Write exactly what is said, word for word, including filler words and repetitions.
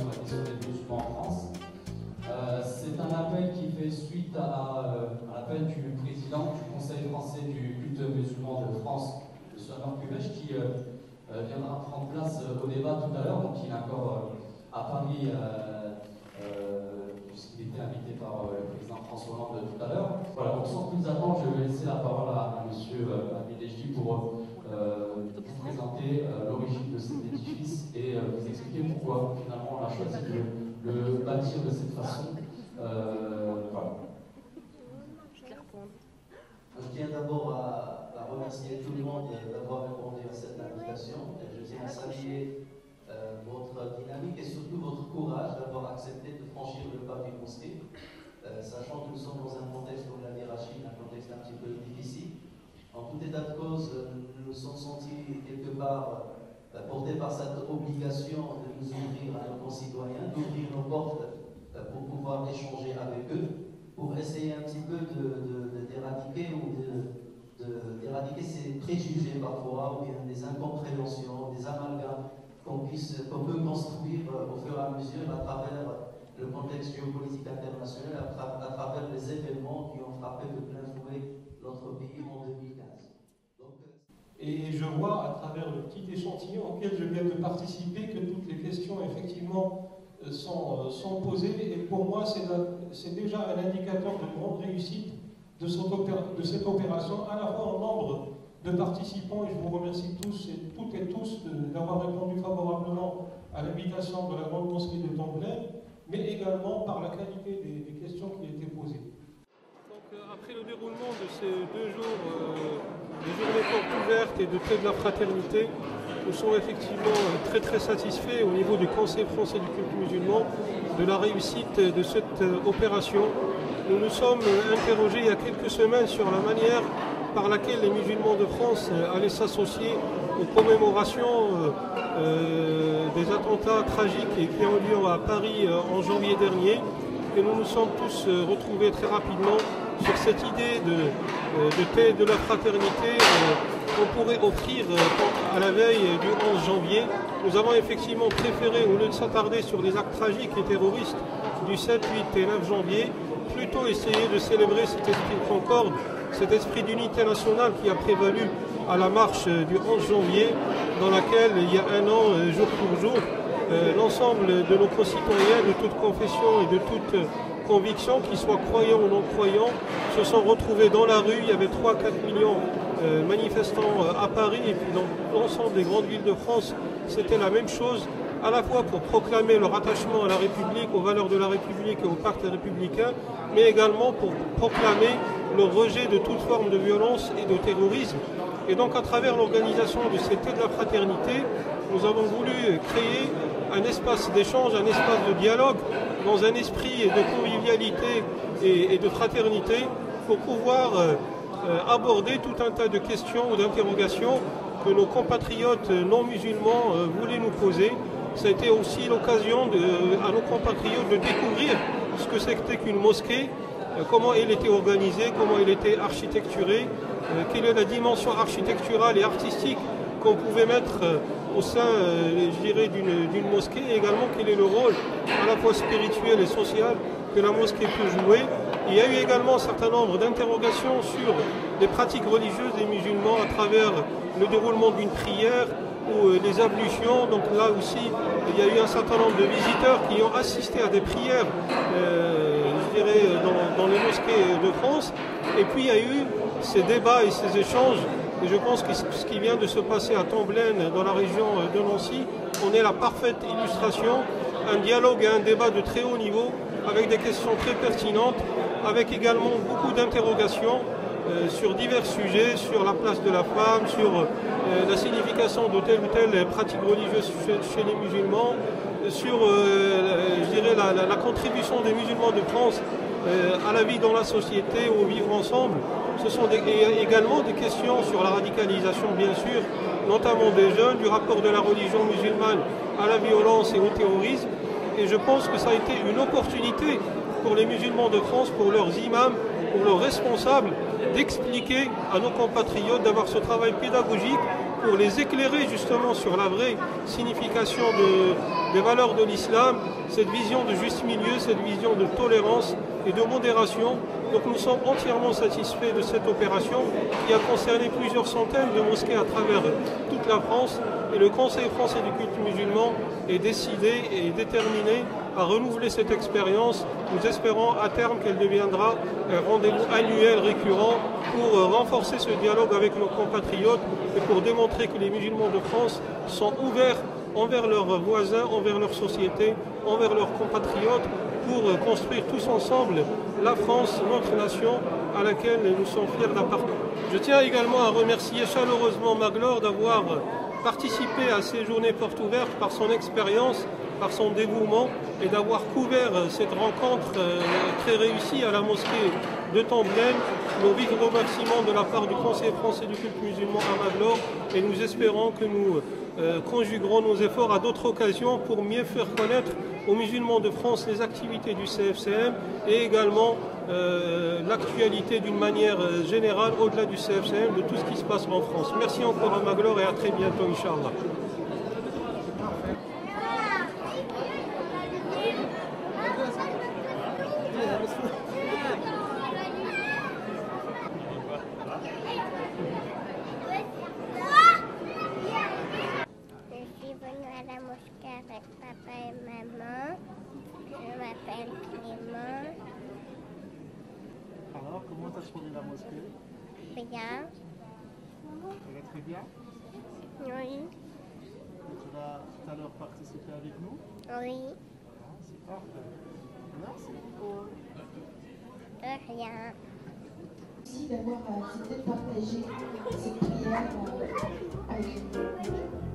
la question des musulmans en France. Euh, C'est un appel qui fait suite à l'appel du président du Conseil français du culte musulman de France, M. Anwar Kubesh, qui euh, euh, viendra prendre place euh, au débat tout à l'heure. Donc il est encore euh, à Paris, euh, euh, puisqu'il était invité par euh, le président François Hollande tout à l'heure. Voilà, donc sans plus attendre, je vais laisser la parole à, à M. Euh, Abdelejdi pour euh, vous présenter euh, l'origine de cet édifice et euh, vous expliquer pourquoi finalement on a choisi de le bâtir de cette façon. Euh, voilà. Je tiens d'abord à, à remercier tout le monde d'avoir répondu à cette invitation. Je tiens à saluer euh, votre dynamique et surtout votre courage d'avoir accepté de franchir le pas du mosquée, euh, sachant que nous sommes dans un contexte, comme l'a dit Rachid, un contexte un petit peu difficile. En tout état de cause, nous nous sommes sentis quelque part euh, portés par cette obligation de nous ouvrir à nos concitoyens, d'ouvrir nos portes euh, pour pouvoir échanger avec eux, pour essayer un petit peu d'éradiquer ou d'éradiquer ces préjugés parfois, ou bien des incompréhensions, des amalgames qu'on qu'on peut construire euh, au fur et à mesure à travers le contexte géopolitique international, à, tra à travers les événements qui ont frappé de plein fouet notre pays en deux mille quinze. Donc, euh... Et je vois à travers le petit échantillon auquel je viens de participer que toutes les questions effectivement sont, sont posées, et pour moi c'est déjà un indicateur de grande réussite de, de cette opération, à la fois en nombre de participants, et je vous remercie tous et toutes et tous d'avoir répondu favorablement à l'invitation de la Grande Mosquée de Tomblaine, mais également par la qualité des, des questions qui étaient posées. Donc, euh, après le déroulement de ces deux jours, euh, des journées portes ouvertes et de fête de la fraternité, nous sommes effectivement très très satisfaits au niveau du Conseil français du culte musulman de la réussite de cette opération. Nous nous sommes interrogés il y a quelques semaines sur la manière par laquelle les musulmans de France allaient s'associer aux commémorations euh, des attentats tragiques qui ont eu lieu à Paris en janvier dernier. Et nous nous sommes tous retrouvés très rapidement sur cette idée de, de paix et de la fraternité qu'on pourrait offrir à la veille du onze janvier. Nous avons effectivement préféré, au lieu de s'attarder sur les actes tragiques et terroristes du sept, huit et neuf janvier, plutôt essayer de célébrer cet esprit de concorde, cet esprit d'unité nationale qui a prévalu à la marche du onze janvier, dans laquelle, il y a un an, jour pour jour, euh, l'ensemble de nos concitoyens de toute confession et de toute conviction, qu'ils soient croyants ou non croyants, se sont retrouvés dans la rue. Il y avait trois à quatre millions de manifestants à Paris, et puis dans l'ensemble des grandes villes de France, c'était la même chose, à la fois pour proclamer leur attachement à la République, aux valeurs de la République et au pacte républicain, mais également pour proclamer le rejet de toute forme de violence et de terrorisme. Et donc, à travers l'organisation de cette fête de la fraternité, nous avons voulu créer un espace d'échange, un espace de dialogue, dans un esprit de convivialité et, et de fraternité, pour pouvoir euh, aborder tout un tas de questions ou d'interrogations que nos compatriotes non musulmans euh, voulaient nous poser. Ça a été aussi l'occasion à nos compatriotes de découvrir ce que c'était qu'une mosquée, euh, comment elle était organisée, comment elle était architecturée, euh, quelle est la dimension architecturale et artistique qu'on pouvait mettre euh, au sein, euh, je dirais, d'une mosquée, et également quel est le rôle à la fois spirituel et social que la mosquée peut jouer. Il y a eu également un certain nombre d'interrogations sur les pratiques religieuses des musulmans à travers le déroulement d'une prière ou les ablutions. Donc là aussi, il y a eu un certain nombre de visiteurs qui ont assisté à des prières, euh, je dirais, dans, dans les mosquées de France. Et puis il y a eu ces débats et ces échanges. Et je pense que ce qui vient de se passer à Tomblaine, dans la région de Nancy, on est la parfaite illustration, un dialogue et un débat de très haut niveau, avec des questions très pertinentes, avec également beaucoup d'interrogations euh, sur divers sujets, sur la place de la femme, sur euh, la signification de telle ou telle pratique religieuse chez, chez les musulmans, sur euh, je dirais, la, la, la contribution des musulmans de France euh, à la vie dans la société, au vivre ensemble. Ce sont des, et également des questions sur la radicalisation, bien sûr, notamment des jeunes, du rapport de la religion musulmane à la violence et au terrorisme. Et je pense que ça a été une opportunité pour les musulmans de France, pour leurs imams, pour leurs responsables, d'expliquer à nos compatriotes, d'avoir ce travail pédagogique pour les éclairer justement sur la vraie signification de, des valeurs de l'islam, cette vision de juste milieu, cette vision de tolérance et de modération. Donc nous sommes entièrement satisfaits de cette opération qui a concerné plusieurs centaines de mosquées à travers toute la France, et le Conseil français du culte musulman est décidé et déterminé à renouveler cette expérience. Nous espérons à terme qu'elle deviendra un rendez-vous annuel récurrent pour renforcer ce dialogue avec nos compatriotes et pour démontrer que les musulmans de France sont ouverts envers leurs voisins, envers leur société, envers leurs compatriotes, pour construire tous ensemble la France, notre nation, à laquelle nous sommes fiers d'appartenir. Je tiens également à remercier chaleureusement Maglor d'avoir participé à ces journées portes ouvertes par son expérience, par son dévouement, et d'avoir couvert cette rencontre très réussie à la mosquée de Temblaine. Nos vifs remerciements de la part du Conseil français du culte musulman à Maglor, et nous espérons que nous euh, conjuguerons nos efforts à d'autres occasions pour mieux faire connaître aux musulmans de France les activités du C F C M et également euh, l'actualité d'une manière générale au-delà du C F C M, de tout ce qui se passe en France. Merci encore à Maglor et à très bientôt, Inch'Allah. Avec papa et maman. Je m'appelle Clément. Alors, comment t'as trouvé la mosquée? Bien. Elle est très bien? Oui. Et tu vas tout à l'heure participer avec nous? Oui. Ah, c'est parfait. Merci beaucoup. De rien. Merci d'avoir accepté de partager cette prière avec nous.